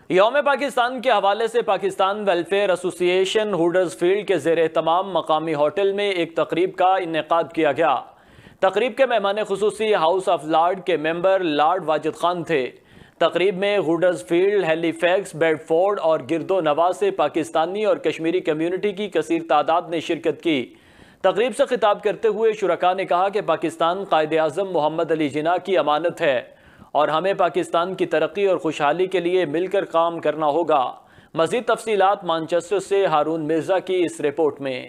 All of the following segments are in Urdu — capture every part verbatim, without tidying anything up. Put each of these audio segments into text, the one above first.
یوم پاکستان کے حوالے سے پاکستان ویلفیئر ایسوسی ایشن ہوڈرز فیلڈ کے زیر اہتمام مقامی ہوٹل میں ایک تقریب کا انعقاد کیا گیا۔ تقریب کے مہمان خصوصی ہاؤس آف لارڈ کے ممبر لارڈ واجد خان تھے۔ تقریب میں Huddersfield, Halifax, Bedford اور گرد و نواح سے پاکستانی اور کشمیری کمیونٹی کی کثیر تعداد نے شرکت کی۔ تقریب سے خطاب کرتے ہوئے شرکاء نے کہا کہ پاکستان قائد اعظم محمد علی جناح کی امانت ہے اور ہمیں پاکستان کی ترقی اور خوشحالی کے لیے مل کر کام کرنا ہوگا۔ مزید تفصیلات مانچسٹر سے ہارون مرزا کی اس رپورٹ میں۔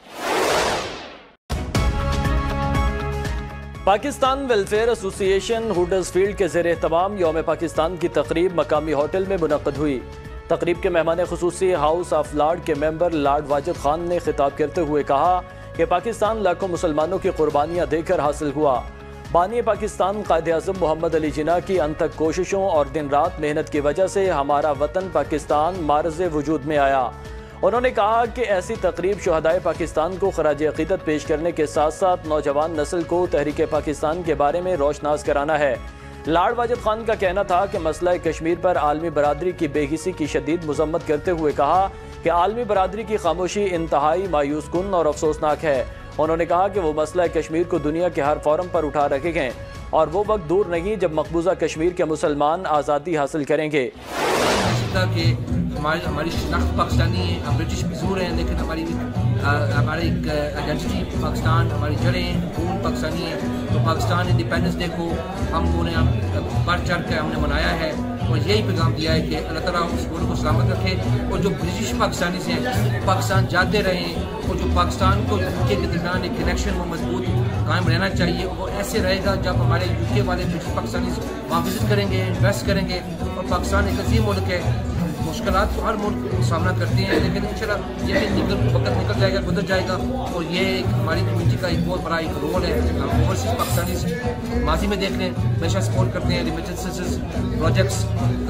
پاکستان ویلفیئر ایسوسی ایشن ہوڈرز فیلڈ کے زیر اہتمام یوم پاکستان کی تقریب مقامی ہوٹل میں منعقد ہوئی۔ تقریب کے مہمان خصوصی ہاؤس آف لارڈ کے ممبر لارڈ واجد خان نے خطاب کرتے ہوئے کہا کہ پاکستان لاکھوں مسلمانوں کی قربانیاں دے کر حاصل ہوا۔ بانی پاکستان قائد اعظم محمد علی جناح کی انتھک کوششوں اور دن رات محنت کی وجہ سے ہمارا وطن پاکستان معرض وجود میں آیا۔ انہوں نے کہا کہ ایسی تقریب شہدائے پاکستان کو خراج عقیدت پیش کرنے کے ساتھ ساتھ نوجوان نسل کو تحریک پاکستان کے بارے میں روشناس کرانا ہے۔ لارڈ واجد خان کا کہنا تھا کہ مسئلہ کشمیر پر عالمی برادری کی بے حسی کی شدید مذمت کرتے ہوئے کہا کہ عالمی برادری کی خاموشی انتہائی مایوس کن اور افسوسناک ہے۔ انہوں نے کہا کہ وہ مسئلہ کشمیر کو دنیا کے ہر فورم پر اٹھا رکھے گئے اور وہ وقت دور نہیں جب مقبوضہ کشمیر کے مسلمان آزادی حاصل کریں گے۔ کہ ہماری ہماری شناخت پاکستانی ہے، ہم برٹش مزدور ہیں، لیکن ہماری ہماری آئیڈینٹی پاکستان، ہماری جڑیں خون پاکستانی ہے۔ تو پاکستان انڈیپینڈنس ڈے کو ہم انہیں بڑھ چڑھ کے ہم نے منایا ہے اور یہی پیغام دیا ہے کہ اللہ تعالیٰ اس ملک کو سلامت رکھے اور جو برٹش پاکستانی سے ہیں پاکستان جاتے رہیں اور جو پاکستان کو یو کے کے درمیان ایک کنیکشن وہ مضبوط قائم رہنا چاہیے۔ وہ ایسے رہے گا جب ہمارے یو کے والے برٹش پاکستانی وہاں وزٹ کریں گے، انویسٹ کریں گے اور پاکستان ایک عظیم ملک ہے۔ مشکلات تو ہر ملک سامنا کرتے ہیں لیکن انشاءاللہ یہ بھی نکل وقت نکل جائے گا، گزر جائے گا اور یہ ایک ہماری کمیونٹی کا ایک بہت بڑا ایک رول ہے۔ ہم اوورسیز پاکستانی ماضی میں دیکھ لیں ہمیشہ سپورٹ کرتے ہیں ریمیٹنسز پروجیکٹس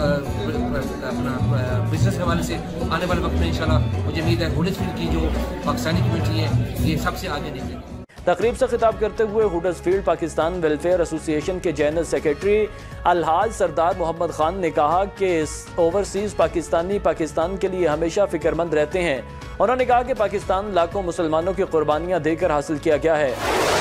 اپنا بزنس کے حوالے سے۔ آنے والے وقت میں انشاءاللہ مجھے امید ہے ہوڈرز فیلڈ کی جو پاکستانی کمیونٹی ہے یہ سب سے آگے نکلے گی۔ تقریب سے خطاب کرتے ہوئے ہوڈرز فیلڈ پاکستان ویلفیئر ایسوسی ایشن کے جنرل سیکریٹری الحاج سردار محمد خان نے کہا کہ اوورسیز پاکستانی پاکستان کے لیے ہمیشہ فکر مند رہتے ہیں۔ انہوں نے کہا کہ پاکستان لاکھوں مسلمانوں کی قربانیاں دے کر حاصل کیا گیا ہے۔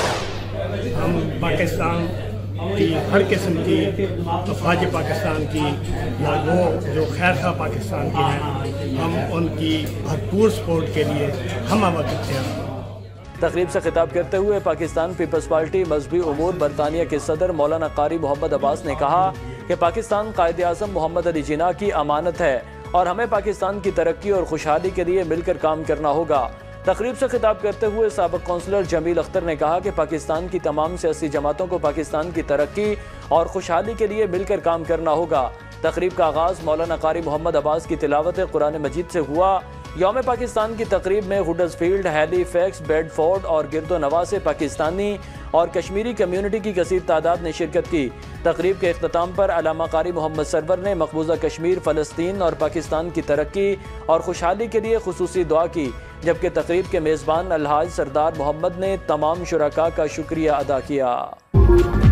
ہم پاکستان کی ہر قسم کی افواج پاکستان کی یا وہ جو خیر خواہ پاکستان کی ہیں ہم ان کی بھرپور سپورٹ کے لیے ہم وقت ہیں۔ تقریب سے خطاب کرتے ہوئے پاکستان پیپلز پارٹی مذہبی امور برطانیہ کے صدر مولانا قاری محمد عباس نے کہا کہ پاکستان قائد اعظم محمد علی جناح کی امانت ہے اور ہمیں پاکستان کی ترقی اور خوشحالی کے لیے مل کر کام کرنا ہوگا۔ تقریب سے خطاب کرتے ہوئے سابق کونسلر جمیل اختر نے کہا کہ پاکستان کی تمام سیاسی جماعتوں کو پاکستان کی ترقی اور خوشحالی کے لیے مل کر کام کرنا ہوگا۔ تقریب کا آغاز مولانا قاری محمد عباس کی تلاوت قرآن مجید سے ہوا۔ یوم پاکستان کی تقریب میں Huddersfield, Halifax, Bedford اور گرد و نواح سے پاکستانی اور کشمیری کمیونٹی کی کثیر تعداد نے شرکت کی۔ تقریب کے اختتام پر علامہ قاری محمد سرور نے مقبوضہ کشمیر، فلسطین اور پاکستان کی ترقی اور خوشحالی کے لیے خصوصی دعا کی، جبکہ تقریب کے میزبان الحاج سردار محمد نے تمام شرکاء کا شکریہ ادا کیا۔